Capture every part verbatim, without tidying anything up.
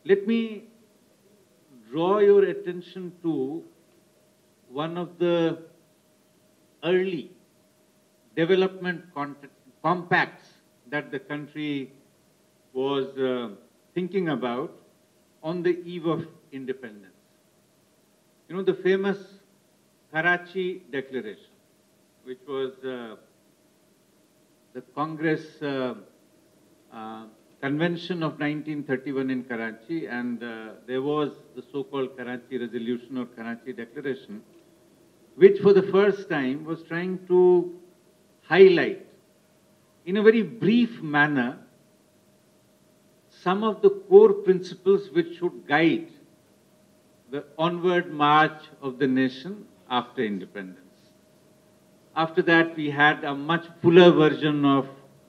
Let me draw your attention to one of the early development compacts that the country was uh, thinking about on the eve of independence. You know, the famous Karachi Declaration, which was uh, the Congress uh, uh, Convention of nineteen thirty-one in Karachi, and uh, there was the so-called Karachi Resolution or Karachi Declaration, which for the first time was trying to highlight in a very brief manner some of the core principles which should guide the onward march of the nation after independence. After that, we had a much fuller version of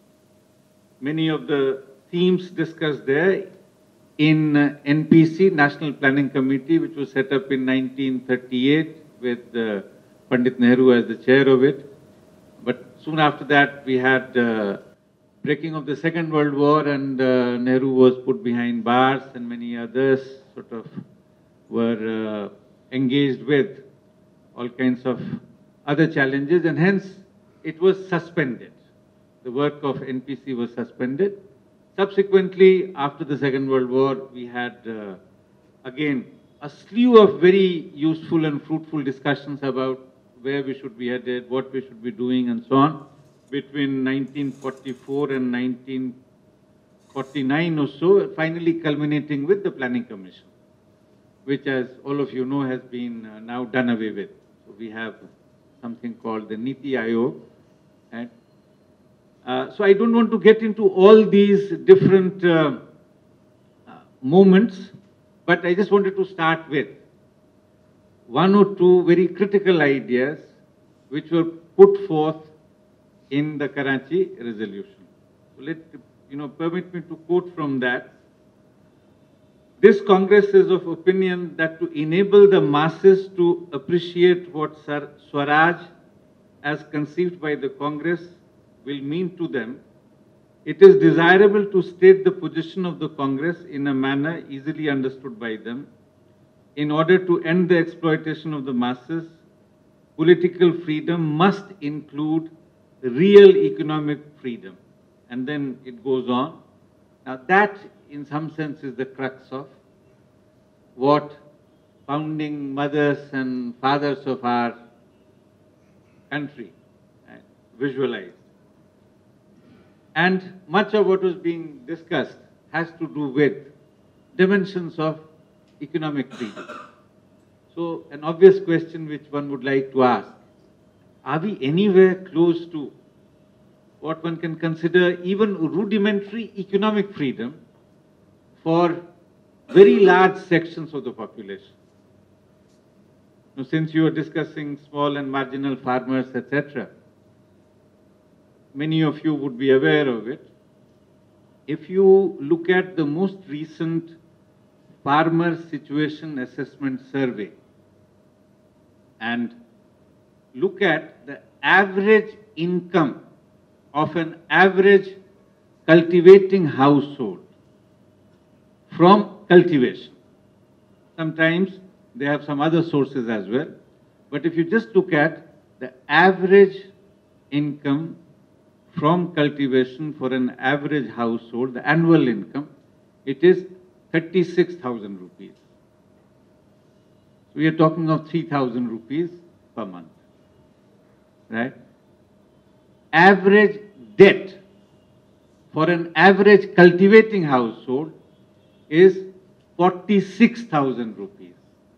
many of the themes discussed there in uh, N P C, National Planning Committee, which was set up in nineteen thirty-eight with uh, Pandit Nehru as the chair of it. But soon after that, we had uh, breaking of the Second World War, and uh, Nehru was put behind bars, and many others sort of were uh, engaged with all kinds of other challenges, and hence it was suspended. The work of N P C was suspended. Subsequently, after the Second World War, we had uh, again a slew of very useful and fruitful discussions about where we should be headed, what we should be doing, and so on, between nineteen forty-four and nineteen forty-nine or so, finally culminating with the Planning Commission, which, as all of you know, has been uh, now done away with. So we have something called the Niti Aayog. Right? Uh, so I don't want to get into all these different uh, uh, moments, but I just wanted to start with one or two very critical ideas which were put forth in the Karachi resolution. So let, you know, permit me to quote from that. This Congress is of opinion that to enable the masses to appreciate what Swaraj, as conceived by the Congress, will mean to them, it is desirable to state the position of the Congress in a manner easily understood by them. In order to end the exploitation of the masses, political freedom must include real economic freedom. And then it goes on. Now that, in some sense, is the crux of what founding mothers and fathers of our country right, visualized. And much of what was being discussed has to do with dimensions of economic freedom. So an obvious question which one would like to ask, are we anywhere close to what one can consider even rudimentary economic freedom for very large sections of the population? Now, since you are discussing small and marginal farmers, et cetera, many of you would be aware of it. If you look at the most recent Farmer Situation Assessment Survey and look at the average income of an average cultivating household from cultivation. Sometimes they have some other sources as well, but if you just look at the average income from cultivation for an average household, the annual income, it is thirty-six thousand rupees. So we are talking of three thousand rupees per month, right? Average debt for an average cultivating household is forty-six thousand rupees.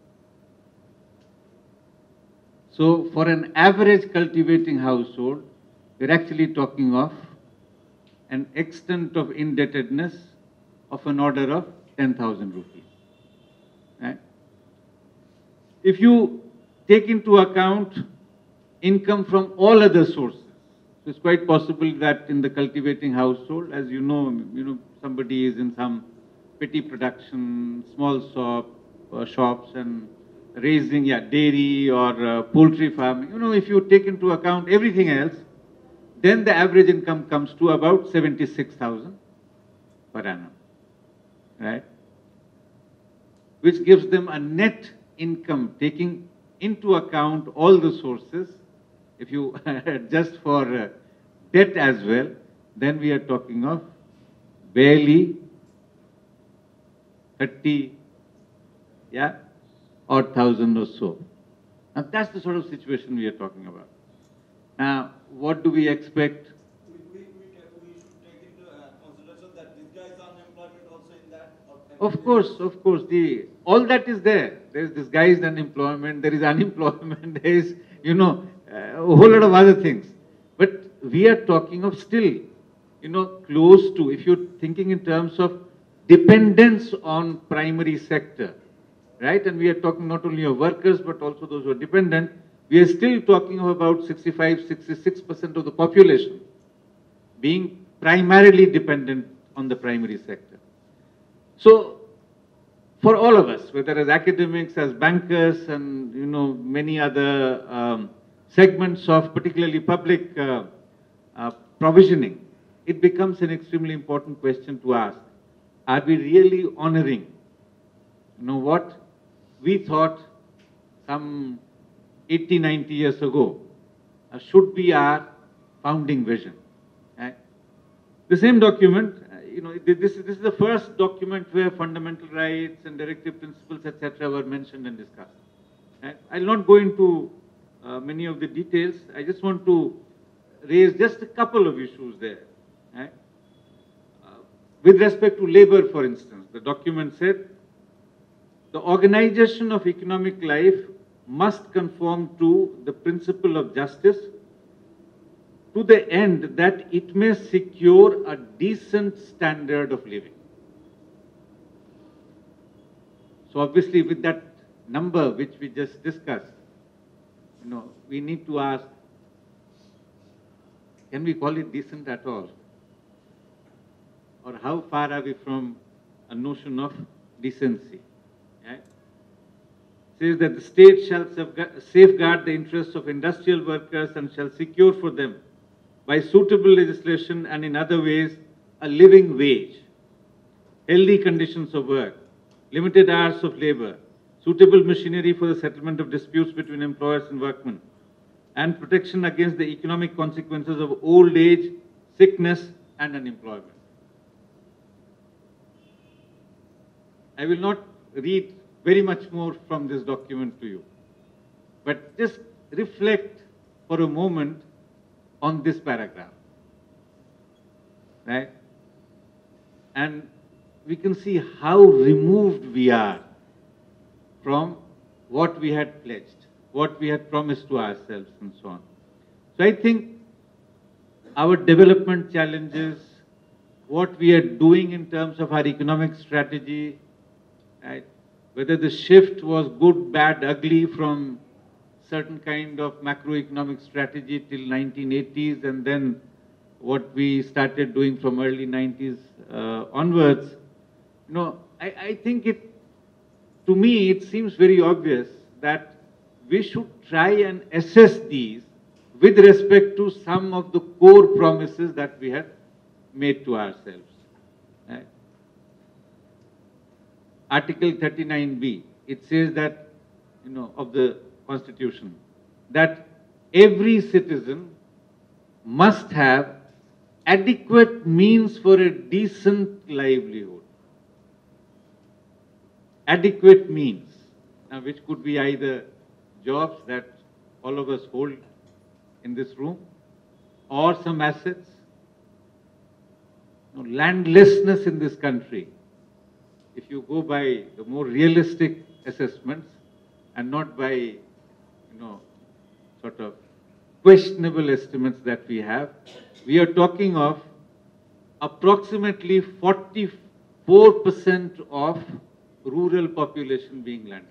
So for an average cultivating household, we're actually talking of an extent of indebtedness of an order of ten thousand rupees. Right? If you take into account income from all other sources, so it's quite possible that in the cultivating household, as you know, you know, somebody is in some petty production, small shop, uh, shops and raising, yeah, dairy or uh, poultry farming. You know, if you take into account everything else, then the average income comes to about seventy-six thousand per annum, right? which gives them a net income, taking into account all the sources. If you adjust for uh, debt as well, then we are talking of barely thirty, yeah, odd thousand or so. Now that's the sort of situation we are talking about. Now, what do we expect? We, we, we, can, we should take into uh, consideration that this guy is unemployment also in that. Of course, of course. The, all that is there. There is disguised unemployment, there is unemployment, there is, you know, uh, a whole lot of other things. But we are talking of still, you know, close to, if you're thinking in terms of dependence on primary sector, right? And we are talking not only of workers, but also those who are dependent. We are still talking of about sixty-five, sixty-six percent of the population being primarily dependent on the primary sector. So, for all of us, whether as academics, as bankers, and, you know, many other um, segments of particularly public uh, uh, provisioning, it becomes an extremely important question to ask. Are we really honoring, you know, what we thought some eighty, ninety years ago uh, should be our founding vision? Right? The same document, uh, you know, this, this is the first document where fundamental rights and directive principles, et cetera, were mentioned and discussed. Right? I'll not go into uh, many of the details. I just want to raise just a couple of issues there. Right? Uh, with respect to labor, for instance, the document said, the organization of economic life must conform to the principle of justice to the end that it may secure a decent standard of living. So obviously with that number which we just discussed, you know, we need to ask, can we call it decent at all? Or how far are we from a notion of decency? Right? Says that the state shall safeguard the interests of industrial workers and shall secure for them by suitable legislation and in other ways a living wage, healthy conditions of work, limited hours of labor, suitable machinery for the settlement of disputes between employers and workmen, and protection against the economic consequences of old age, sickness, and unemployment. I will not read very much more from this document to you, but just reflect for a moment on this paragraph, right? And we can see how removed we are from what we had pledged, what we had promised to ourselves, and so on. So I think our development challenges, what we are doing in terms of our economic strategy, right? Whether the shift was good, bad, ugly from certain kind of macroeconomic strategy till nineteen eighties, and then what we started doing from early nineties uh, onwards, you know, I, I think it, to me, it seems very obvious that we should try and assess these with respect to some of the core promises that we had made to ourselves. Right? Article thirty-nine B, it says that, you know, of the Constitution, that every citizen must have adequate means for a decent livelihood. Adequate means, now which could be either jobs that all of us hold in this room, or some assets. You know, landlessness in this country, if you go by the more realistic assessments and not by, you know, sort of questionable estimates that we have, we are talking of approximately forty-four percent of rural population being landless.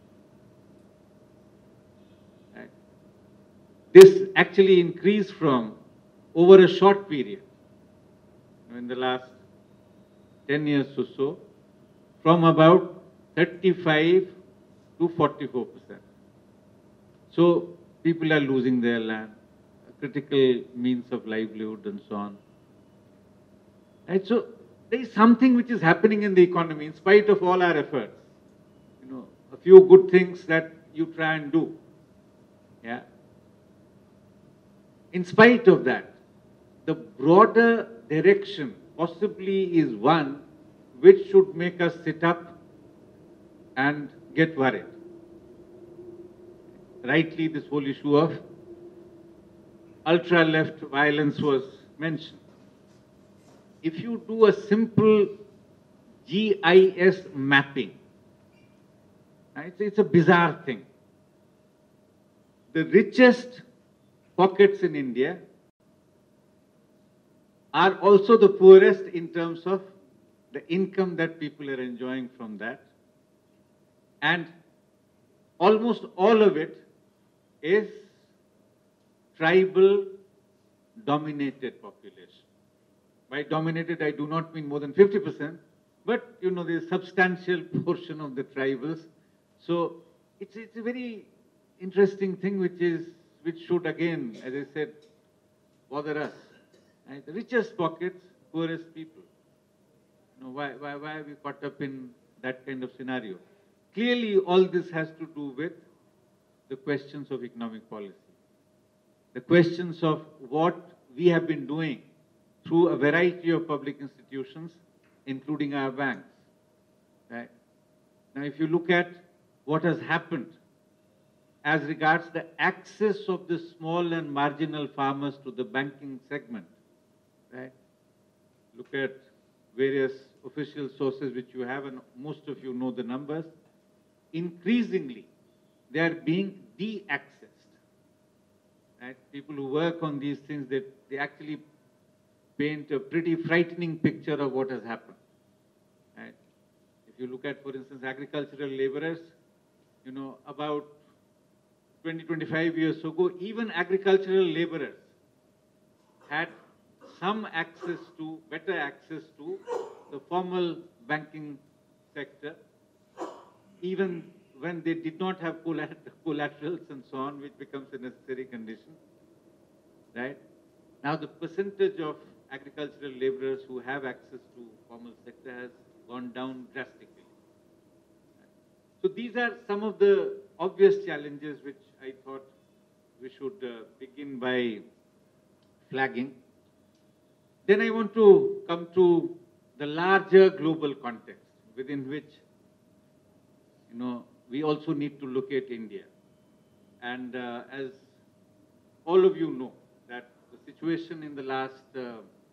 Right? This actually increased from, over a short period, in the last ten years or so, from about thirty-five to forty-four percent. So people are losing their land, critical means of livelihood and so on. Right? So there is something which is happening in the economy in spite of all our efforts. a few good things that you try and do. Yeah. In spite of that, the broader direction possibly is one which should make us sit up and get worried. Rightly, this whole issue of ultra-left violence was mentioned. If you do a simple G I S mapping, right, it's a bizarre thing. The richest pockets in India are also the poorest in terms of the income that people are enjoying from that. And almost all of it is tribal dominated population. By dominated, I do not mean more than fifty percent, but you know, there's a substantial portion of the tribals. So it's, it's a very interesting thing which is, which should again, as I said, bother us. Right? The richest pockets, poorest people. You know, why, why, why are we caught up in that kind of scenario? Clearly, all this has to do with the questions of economic policy. The questions of what we have been doing through a variety of public institutions, including our banks. Right? Now, if you look at what has happened as regards the access of the small and marginal farmers to the banking segment, right? Look at various official sources which you have, and most of you know the numbers. Increasingly, they are being de-accessed. Right? People who work on these things, they, they actually paint a pretty frightening picture of what has happened. Right? If you look at, for instance, agricultural laborers, you know, about twenty, twenty-five years ago, even agricultural laborers had some access to, better access to the formal banking sector, even when they did not have collaterals and so on, which becomes a necessary condition. Right? Now, the percentage of agricultural laborers who have access to formal sector has gone down drastically. So these are some of the obvious challenges which I thought we should uh, begin by flagging. Then I want to come to the larger global context within which, you know, we also need to look at India. And uh, as all of you know, that the situation in the last uh,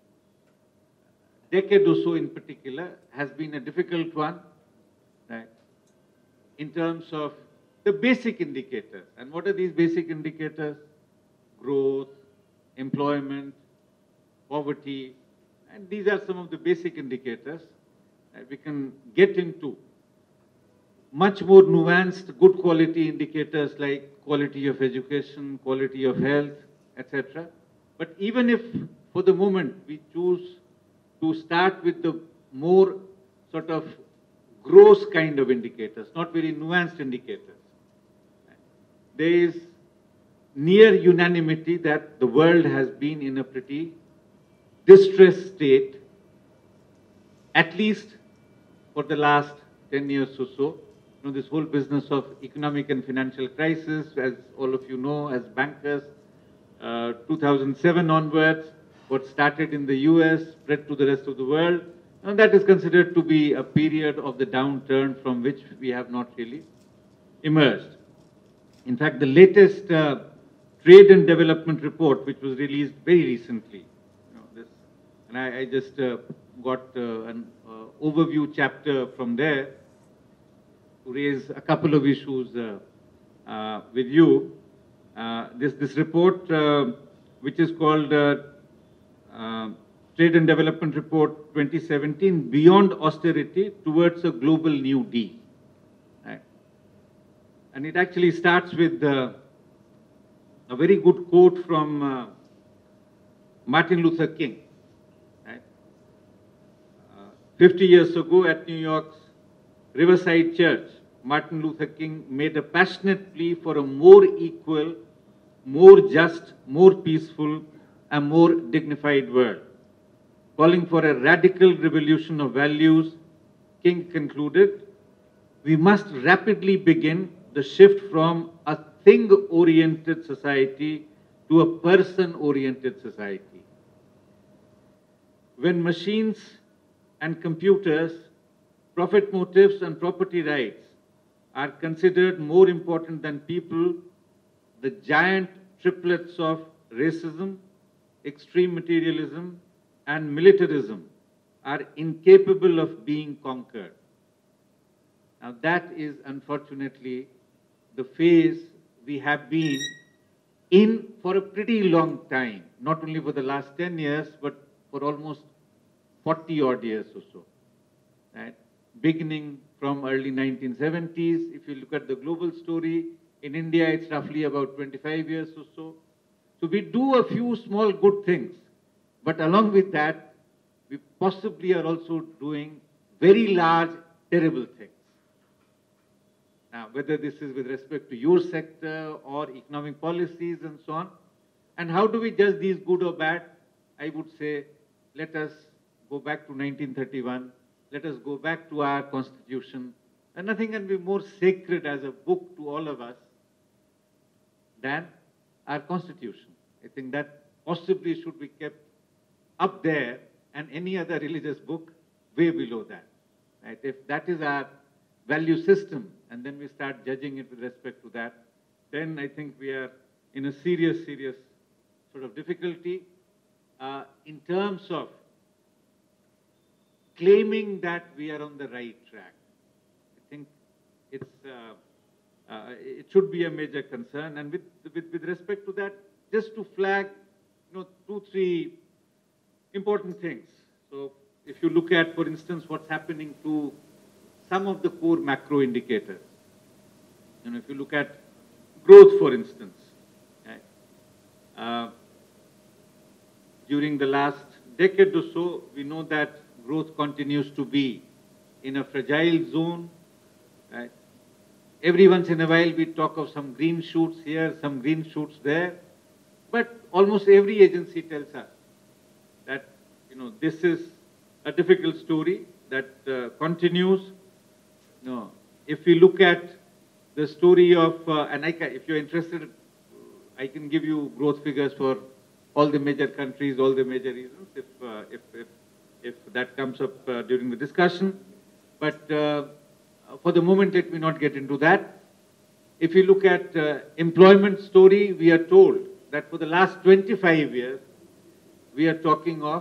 decade or so in particular has been a difficult one, right? In terms of the basic indicators. And what are these basic indicators? Growth, employment, poverty, and these are some of the basic indicators that we can get into. Much more nuanced, good quality indicators like quality of education, quality of health, et cetera. But even if, for the moment, we choose to start with the more sort of gross kind of indicators, not very nuanced indicators, there is near unanimity that the world has been in a pretty distressed state, at least for the last ten years or so. You know, this whole business of economic and financial crisis, as all of you know, as bankers, uh, two thousand seven onwards, what started in the U S spread to the rest of the world, and that is considered to be a period of the downturn from which we have not really emerged. In fact, the latest uh, trade and development report, which was released very recently, you know, this, and I, I just uh, got uh, an uh, overview chapter from there to raise a couple of issues uh, uh, with you. Uh, this, this report, uh, which is called uh, uh, Trade and Development Report twenty seventeen, Beyond Austerity Towards a Global New Deal. Right? And it actually starts with uh, a very good quote from uh, Martin Luther King. Right? Uh, fifty years ago at New York's Riverside Church, Martin Luther King made a passionate plea for a more equal, more just, more peaceful, and more dignified world. Calling for a radical revolution of values, King concluded, we must rapidly begin the shift from a thing-oriented society to a person-oriented society. When machines and computers, profit motives and property rights are considered more important than people, the giant triplets of racism, extreme materialism, and militarism are incapable of being conquered. Now that is unfortunately the phase we have been in for a pretty long time, not only for the last ten years, but for almost forty odd years or so, right? Beginning from early nineteen seventies, if you look at the global story, in India it's roughly about twenty-five years or so. So we do a few small good things, but along with that, we possibly are also doing very large, terrible things. Now, whether this is with respect to your sector or economic policies and so on, and how do we judge these good or bad? I would say, let us go back to nineteen thirty-one, let us go back to our constitution, and nothing can be more sacred as a book to all of us than our constitution. I think that possibly should be kept up there, and any other religious book way below that. Right? If that is our value system, and then we start judging it with respect to that, then I think we are in a serious, serious sort of difficulty uh, in terms of claiming that we are on the right track. I think it's, uh, uh, it should be a major concern. And with, with, with respect to that, just to flag, you know, two, three important things. So if you look at, for instance, what's happening to some of the core macro indicators. You know, if you look at growth, for instance, right? uh, during the last decade or so, we know that growth continues to be in a fragile zone. Right? Every once in a while, we talk of some green shoots here, some green shoots there, but almost every agency tells us that, you know, this is a difficult story that uh, continues. No, if we look at the story of, uh, and I can, if you're interested, I can give you growth figures for all the major countries, all the major regions, if, uh, if, if, if that comes up uh, during the discussion. But uh, for the moment, let me not get into that. If you look at uh, employment story, we are told that for the last twenty-five years, we are talking of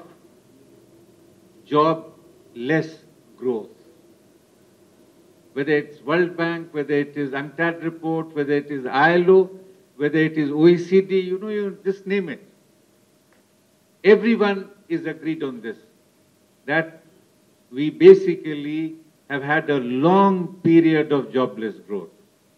job-less growth. Whether it's World Bank, whether it is UNCTAD report, whether it is I L O, whether it is O E C D, you know, you just name it. Everyone is agreed on this, that we basically have had a long period of jobless growth.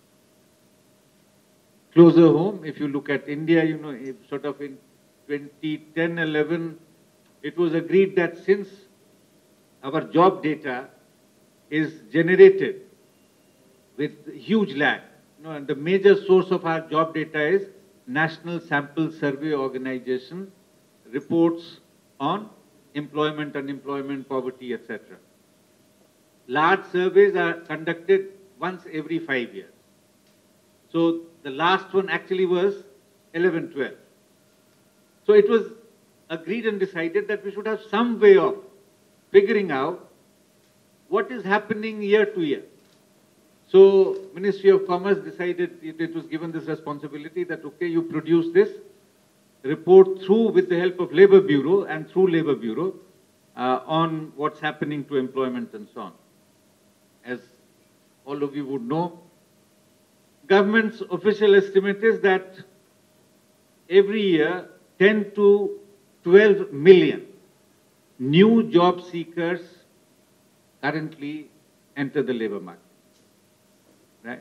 Closer home, if you look at India, you know, sort of in twenty ten eleven, it was agreed that since our job data is generated with huge lag, you know, and the major source of our job data is National Sample Survey Organization reports on employment, unemployment, poverty, et cetera. Large surveys are conducted once every five years. So the last one actually was eleven twelve. So it was agreed and decided that we should have some way of figuring out what is happening year to year. So Ministry of Commerce decided, it, it was given this responsibility that, okay, you produce this report through, with the help of Labour Bureau and through Labour Bureau, uh, on what's happening to employment and so on. As all of you would know, government's official estimate is that every year ten to twelve million new job seekers currently enter the labor market. Right?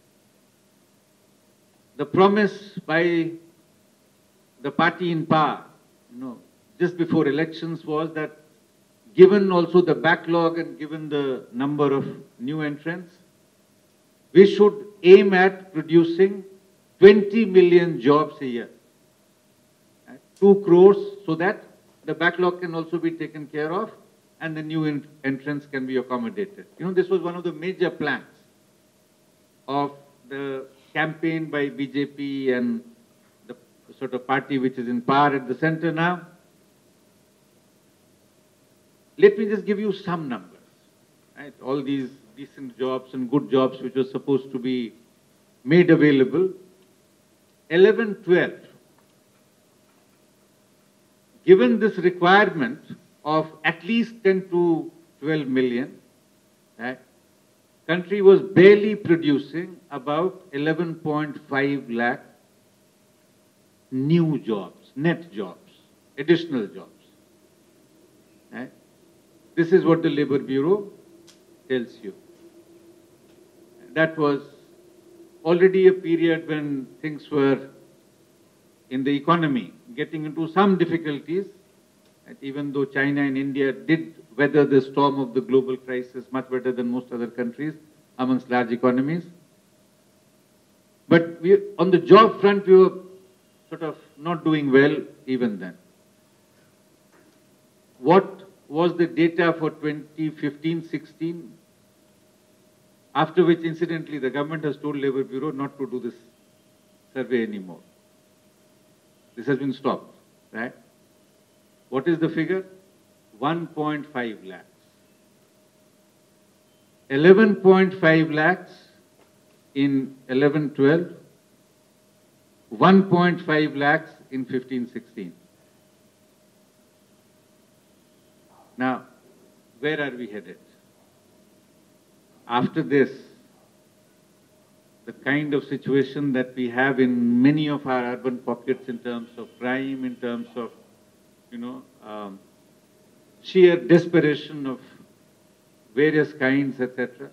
The promise by the party in power, you know, just before elections was that, given also the backlog and given the number of new entrants, we should aim at producing twenty million jobs a year. Right? Two crores, so that the backlog can also be taken care of and the new entrants can be accommodated. You know, this was one of the major plans. of the campaign by B J P and the sort of party which is in power at the center now. Let me just give you some numbers. Right? All these decent jobs and good jobs which were supposed to be made available. eleven twelve. Given this requirement of at least ten to twelve million, right, country was barely producing about eleven point five lakh new jobs, net jobs, additional jobs. Right? This is what the Labour Bureau tells you. That was already a period when things were in the economy getting into some difficulties, and even though China and India did weather the storm of the global crisis much better than most other countries amongst large economies. But we, on the job front, we were sort of not doing well even then. What was the data for twenty fifteen sixteen? After which, incidentally, the government has told Labour Bureau not to do this survey anymore. This has been stopped, right? What is the figure? one point five lakhs. eleven point five lakhs in eleven twelve, one point five lakhs in fifteen sixteen. Now, where are we headed? After this, the kind of situation that we have in many of our urban pockets in terms of crime, in terms of, you know, um, sheer desperation of various kinds, et cetera.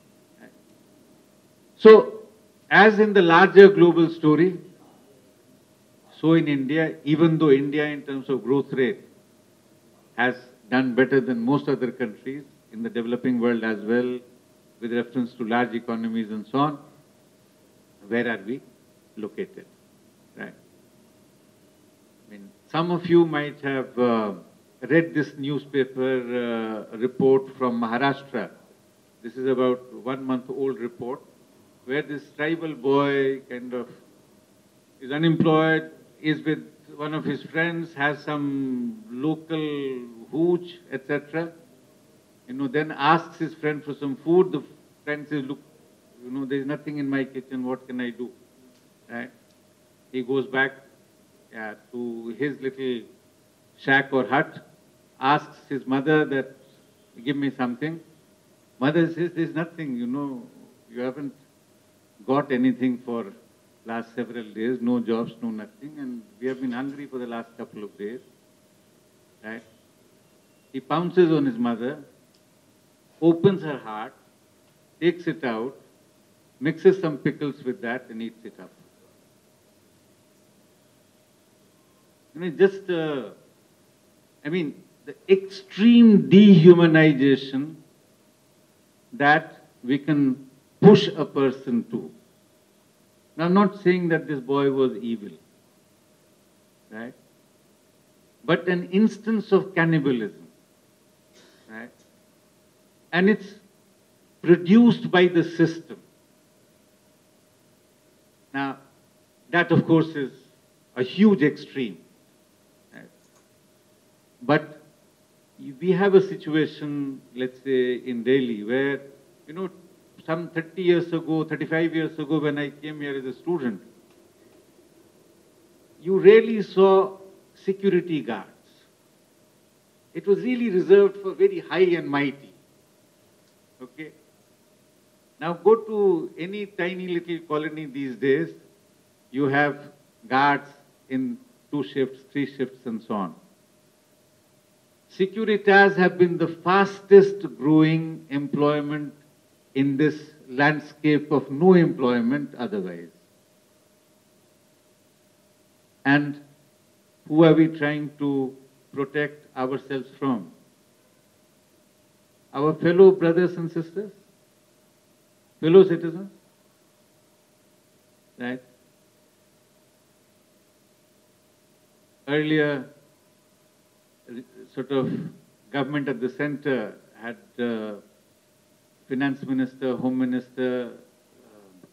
So, as in the larger global story, so in India, even though India in terms of growth rate has done better than most other countries in the developing world as well, with reference to large economies and so on, where are we located, right? I mean, some of you might have uh, read this newspaper uh, report from Maharashtra. This is about one month old report, where this tribal boy kind of is unemployed, is with one of his friends, has some local hooch, et cetera. You know, then asks his friend for some food. The friend says, look, you know, there is nothing in my kitchen, what can I do? Right? He goes back yeah, to his little shack or hut, asks his mother that, give me something. Mother says, there's nothing, you know, you haven't got anything for last several days, no jobs, no nothing, and we have been hungry for the last couple of days. Right? He pounces on his mother, opens her heart, takes it out, mixes some pickles with that and eats it up. I mean, just, uh, I mean, the extreme dehumanization that we can push a person to. Now, I'm not saying that this boy was evil, right? But an instance of cannibalism, right? And it's produced by the system. Now, that of course is a huge extreme. Right? But we have a situation, let's say, in Delhi where, you know, some thirty years ago, thirty-five years ago when I came here as a student, you rarely saw security guards. It was really reserved for very high and mighty. Okay? Now go to any tiny little colony these days, you have guards in two shifts, three shifts and so on. Securitas have been the fastest growing employment in this landscape of no employment otherwise. And who are we trying to protect ourselves from? Our fellow brothers and sisters? Fellow citizens? Right? Earlier, sort of government at the center had uh, finance minister, home minister, uh,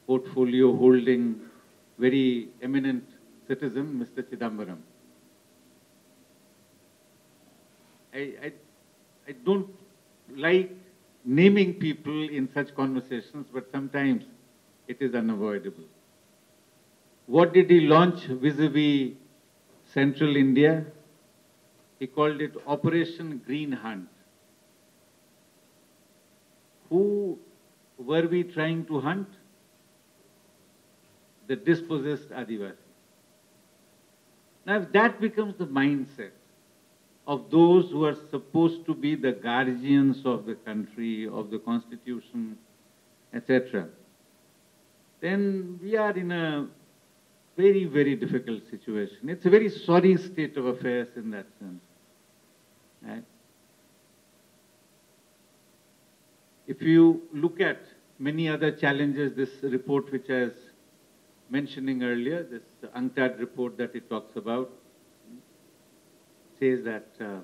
portfolio holding very eminent citizen, Mister Chidambaram. I, I, I don't like naming people in such conversations, but sometimes it is unavoidable. What did he launch vis-a-vis Central India? He called it Operation Green Hunt. Who were we trying to hunt? The dispossessed Adivasis. Now, if that becomes the mindset of those who are supposed to be the guardians of the country, of the constitution, et cetera, then we are in a very, very difficult situation. It's a very sorry state of affairs in that sense. Right? If you look at many other challenges, this report which I was mentioning earlier, this UNCTAD report that it talks about, says that uh,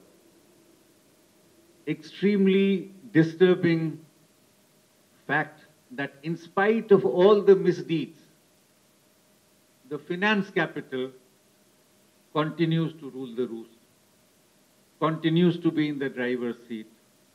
extremely disturbing fact that in spite of all the misdeeds, the finance capital continues to rule the roost, continues to be in the driver's seat.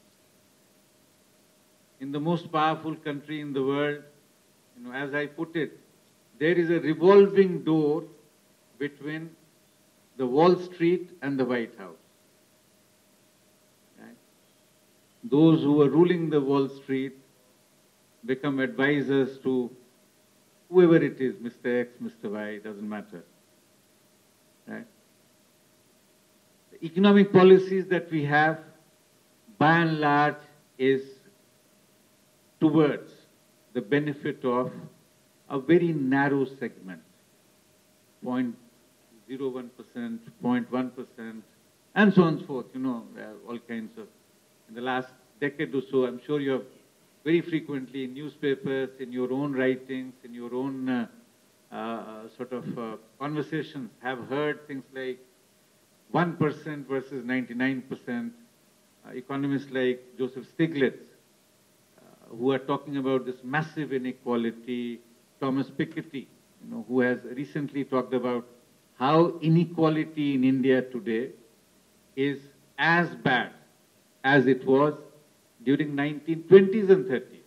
In the most powerful country in the world, you know, as I put it, there is a revolving door between the Wall Street and the White House. Right? Those who are ruling the Wall Street become advisors to whoever it is, Mister X, Mister Y, doesn't matter. Right? The economic policies that we have, by and large, is towards the benefit of a very narrow segment, zero point zero one percent, zero point one percent, and so on and so forth, you know, all kinds of. In the last decade or so, I'm sure you have very frequently in newspapers, in your own writings, in your own uh, uh, sort of uh, conversations, have heard things like one percent versus ninety-nine percent. Uh, economists like Joseph Stiglitz, uh, who are talking about this massive inequality. Thomas Piketty, you know, who has recently talked about how inequality in India today is as bad as it was during nineteen twenties and thirties.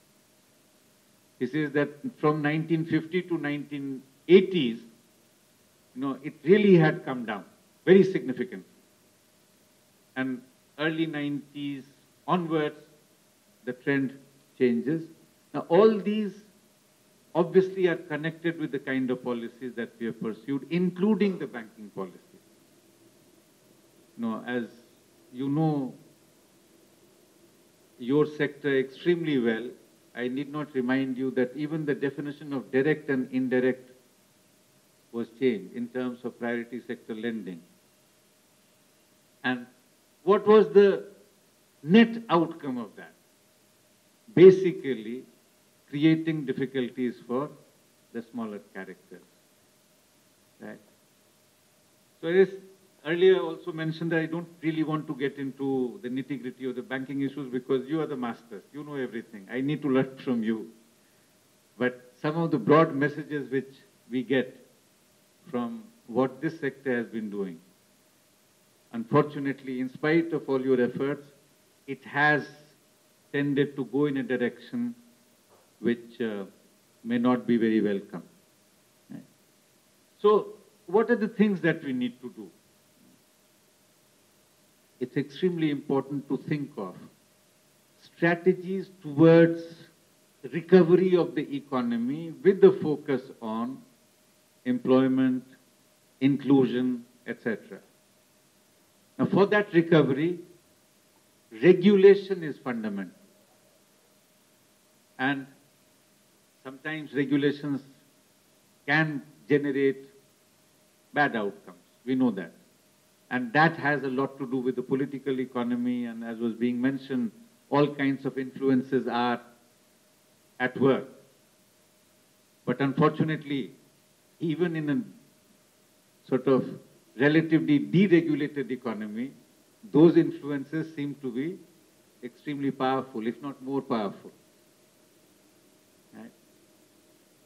He says that from nineteen fifty to nineteen eighties, you know, it really had come down very significantly. And early nineties onwards, the trend changes. Now, all these obviously are connected with the kind of policies that we have pursued, including the banking policy. You know, as you know your sector extremely well, I need not remind you that even the definition of direct and indirect was changed in terms of priority sector lending. And what was the net outcome of that? Basically, creating difficulties for the smaller characters. Right? So as earlier also mentioned that I don't really want to get into the nitty-gritty of the banking issues because you are the masters, you know everything. I need to learn from you. But some of the broad messages which we get from what this sector has been doing, unfortunately, in spite of all your efforts, it has tended to go in a direction which uh, may not be very welcome. Right? So, what are the things that we need to do? It's extremely important to think of strategies towards recovery of the economy with the focus on employment, inclusion, et cetera. Now, for that recovery, regulation is fundamental. And sometimes regulations can generate bad outcomes. We know that. And that has a lot to do with the political economy, and as was being mentioned, all kinds of influences are at work. But unfortunately, even in a sort of relatively deregulated economy, those influences seem to be extremely powerful, if not more powerful. Right?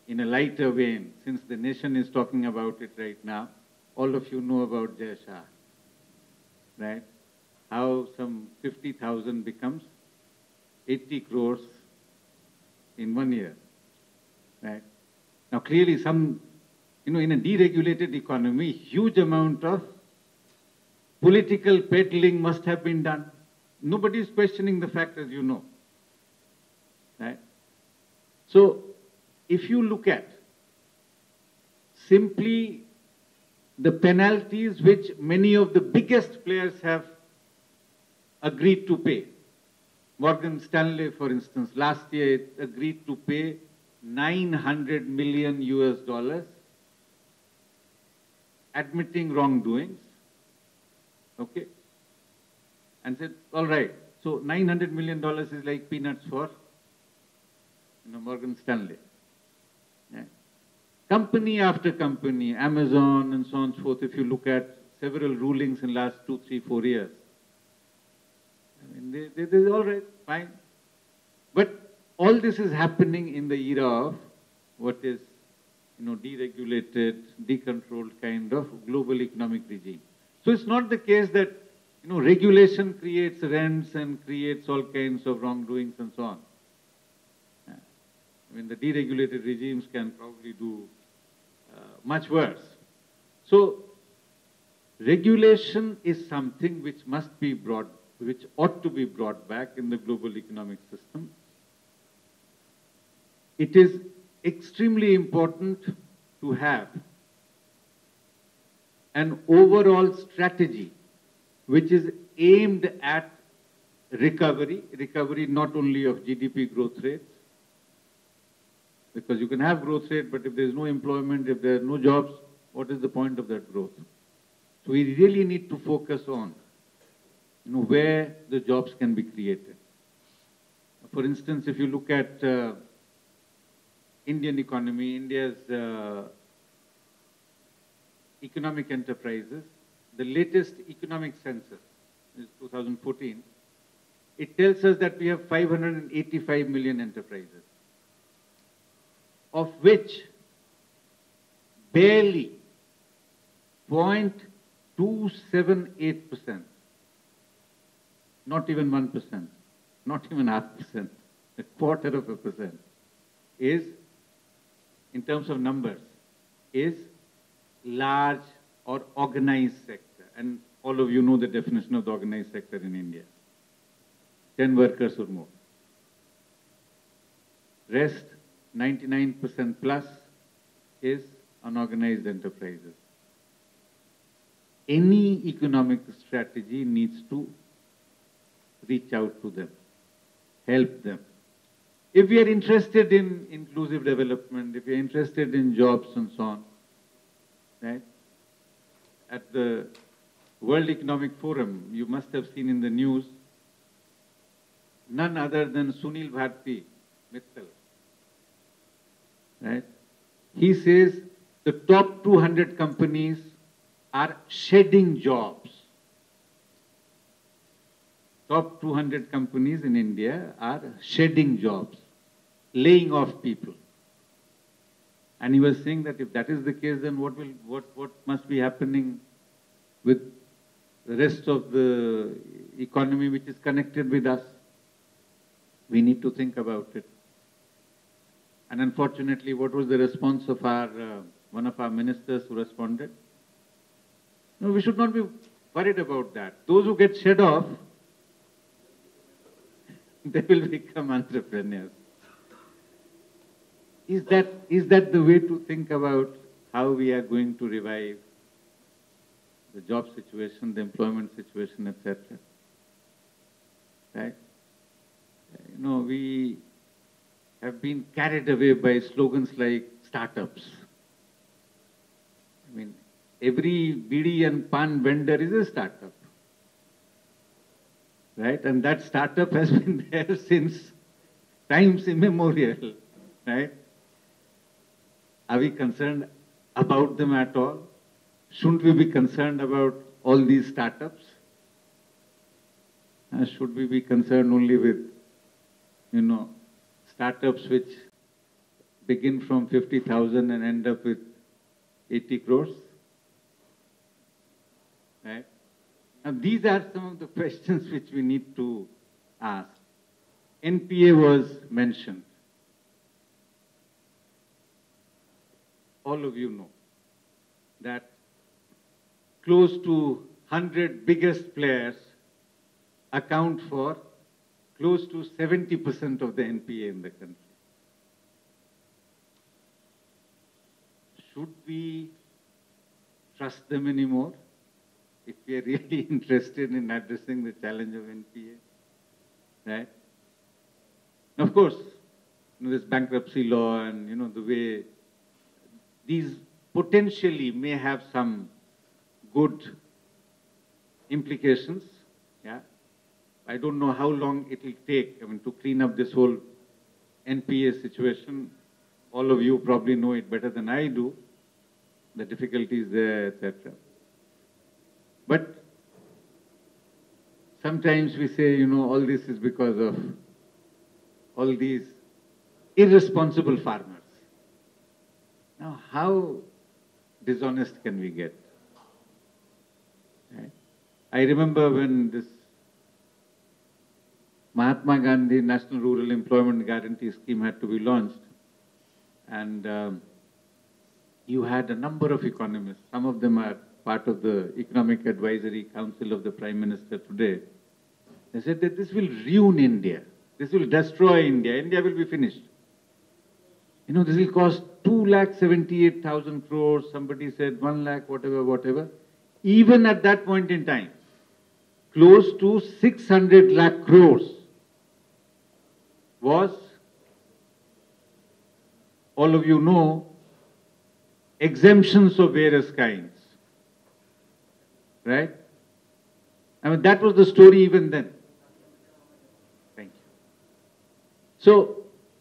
in a lighter vein, since the nation is talking about it right now, all of you know about Jai Shah, right? How some fifty thousand becomes eighty crores in one year, right? Now clearly some, you know, in a deregulated economy, huge amount of political peddling must have been done. Nobody is questioning the fact, as you know, right? So if you look at simply the penalties which many of the biggest players have agreed to pay, Morgan Stanley, for instance, last year it agreed to pay nine hundred million U S dollars, admitting wrongdoings, okay, and said, all right, so nine hundred million dollars is like peanuts for, you know, Morgan Stanley. Yeah. Company after company, Amazon and so on and so forth, if you look at several rulings in the last two, three, four years, I mean, they, they, they're all right, fine. But all this is happening in the era of what is, you know, deregulated, decontrolled kind of global economic regime. So it's not the case that, you know, regulation creates rents and creates all kinds of wrongdoings and so on. I mean, the deregulated regimes can probably do uh, much worse. So, regulation is something which must be brought, which ought to be brought back in the global economic system. It is extremely important to have an overall strategy which is aimed at recovery, recovery not only of G D P growth rates, because you can have growth rate, but if there is no employment, if there are no jobs, what is the point of that growth? So we really need to focus on, you know, where the jobs can be created. For instance, if you look at uh, Indian economy, India's uh, economic enterprises, the latest economic census is two thousand fourteen, it tells us that we have five hundred eighty-five million enterprises, of which barely zero point two seven eight percent, not even one percent, not even half percent, a quarter of a percent, is, in terms of numbers, is large or organized sector. And all of you know the definition of the organized sector in India. ten workers or more. Rest, ninety-nine percent plus, is unorganized enterprises. Any economic strategy needs to reach out to them, help them. If we are interested in inclusive development, if we are interested in jobs and so on, right? At the World Economic Forum, you must have seen in the news, none other than Sunil Bharti Mittal, right? He says the top two hundred companies are shedding jobs. Top two hundred companies in India are shedding jobs, laying off people. And he was saying that if that is the case, then what will, what, what must be happening with the rest of the economy which is connected with us? We need to think about it. And unfortunately, what was the response of our, uh, one of our ministers who responded? No, we should not be worried about that. Those who get shed off, they will become entrepreneurs. Is that, is that the way to think about how we are going to revive the job situation, the employment situation, et cetera? Right? You know, we have been carried away by slogans like startups. I mean, every bidi and pan vendor is a startup. Right? And that startup has been there since times immemorial. Right? Are we concerned about them at all? Shouldn't we be concerned about all these startups? Uh, should we be concerned only with, you know, startups which begin from fifty thousand and end up with eighty crores? Right? Now, these are some of the questions which we need to ask. N P A was mentioned. All of you know that close to one hundred biggest players account for close to seventy percent of the N P A in the country. Should we trust them anymore if we are really interested in addressing the challenge of N P A? Right? Now, of course, you know, this bankruptcy law and, you know, the way these potentially may have some good implications. Yeah, I don't know how long it will take, I mean, to clean up this whole N P A situation. All of you probably know it better than I do, the difficulties there, et cetera. But sometimes we say, you know, all this is because of all these irresponsible farmers. Now, how dishonest can we get? Right? I remember when this Mahatma Gandhi National Rural Employment Guarantee Scheme had to be launched, and um, you had a number of economists, some of them are part of the Economic Advisory Council of the Prime Minister today. They said that this will ruin India. This will destroy India. India will be finished. You know, this will cost two lakh seventy-eight thousand crores. Somebody said one lakh, whatever, whatever. Even at that point in time, close to six hundred lakh crores was, all of you know, exemptions of various kinds. Right? I mean, that was the story even then. Thank you. So,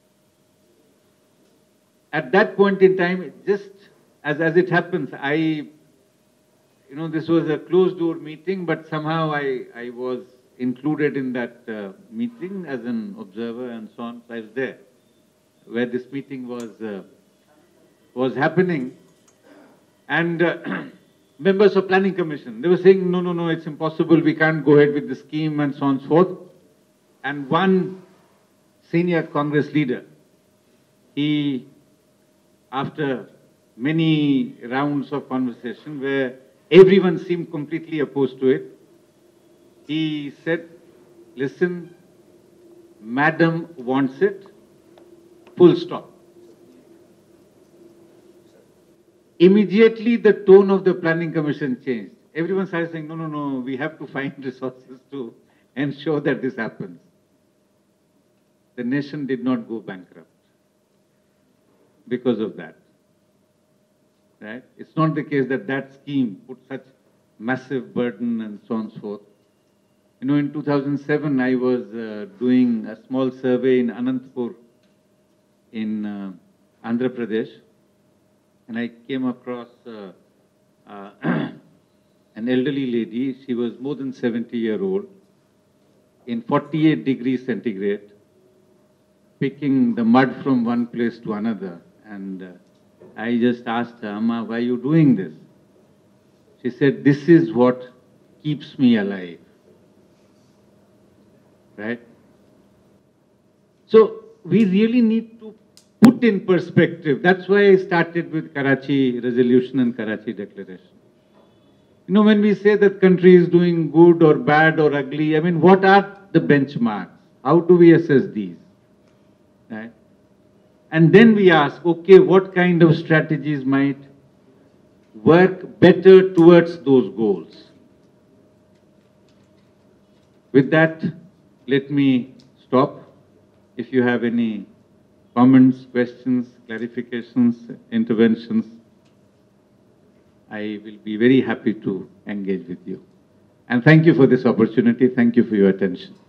at that point in time, it just as, as it happens, I, you know, this was a closed door meeting, but somehow I, I was included in that uh, meeting as an observer and so on. So I was there, where this meeting was, uh, was happening. And uh, members of Planning Commission, they were saying, no, no, no, it's impossible, we can't go ahead with the scheme and so on and so forth. And one senior Congress leader, he, after many rounds of conversation where everyone seemed completely opposed to it, he said, listen, Madam wants it, full stop. Immediately the tone of the Planning Commission changed. Everyone started saying, no, no, no, we have to find resources to ensure that this happens. The nation did not go bankrupt because of that. Right? It's not the case that that scheme put such massive burden and so on and so forth. You know, in two thousand seven, I was uh, doing a small survey in Anantapur in uh, Andhra Pradesh, and I came across uh, uh, an elderly lady. She was more than seventy year old, in forty-eight degrees centigrade, picking the mud from one place to another. And uh, I just asked her, Amma, why are you doing this? She said, this is what keeps me alive. Right? So we really need to put in perspective. That's why I started with Karachi Resolution and Karachi Declaration. You know, when we say that country is doing good or bad or ugly, I mean, what are the benchmarks? How do we assess these? Right? And then we ask, okay, what kind of strategies might work better towards those goals? With that, let me stop. If you have any comments, questions, clarifications, interventions, I will be very happy to engage with you. And thank you for this opportunity. Thank you for your attention.